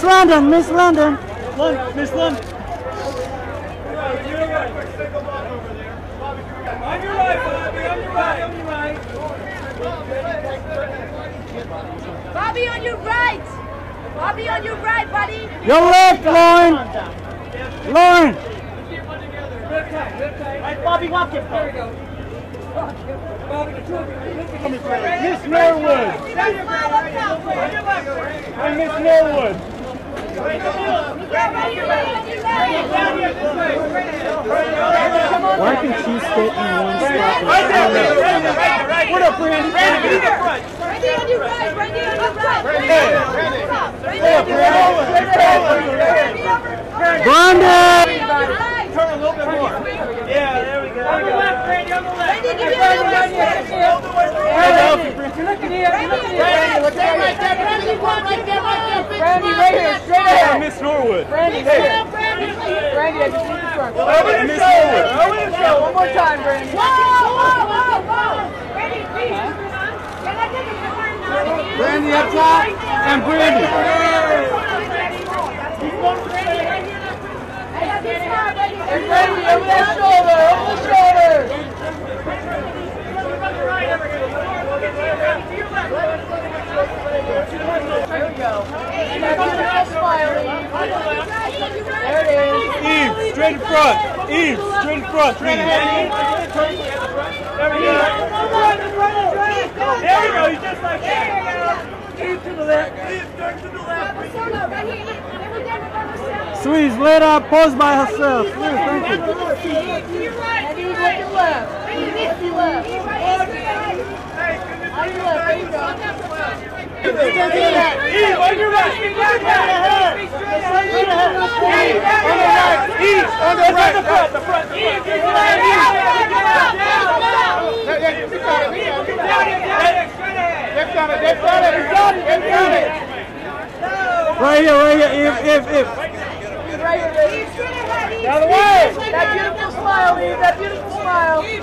London, Miss London. Miss London. On your right, Bobby. On your right. On your right. Bobby, on your right. Bobby, on your right, buddy. Your left, Lauren. Lauren. Right, Bobby, walk it. There we go. Miss Norwood. Hey, Miss Norwood. Why can she sit in one spot? Right there, right. What up, Brandy? Brandy, get in the front. Randy on your right. Randy on your right. Brandon! Turn a little bit more. Yeah, there we go. On the left, Brandy, on the left. Randy, give me a little bit. You're looking here. You're looking here. Randy, stay right there. Randy, right there. Brandy, right here. Straight ahead. Miss Norwood. Brandy, hey. Brandy, I just need the front. Miss Norwood. One more time, Brandy. Randy, please. Can I take a picture? Brandy up top and Brandy. Hey, Brandy, over that shoulder, over the shoulder. There we go. That beautiful smile, Eve. There it is. Eve, straight in front. Eve, straight in front, please. There we go. There we go. He's just like that. Eve to the left. Eve, turn to the left. Sweet, let her pose by herself. Sweet, thank you. And Eve, look your left. Eve, look your left. On your left, there you go. Eve, on your right. Eve, on the right. Eve, on the right. The front. Eve, to the left. Right here, if. Right here, baby. Down the way. That beautiful smile, Eve. That beautiful smile. Eve,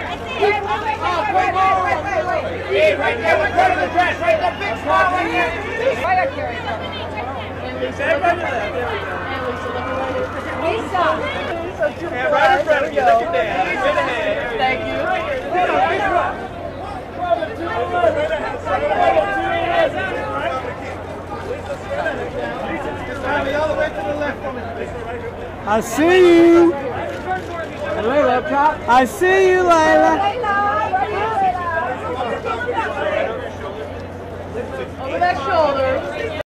right there. We're turning the dress. Right, that big smile right here. Lisa. Yeah, right in front of you. Look at that. Straight ahead. Thank you. I see you. Layla up top. I see you, Layla. Over that shoulder.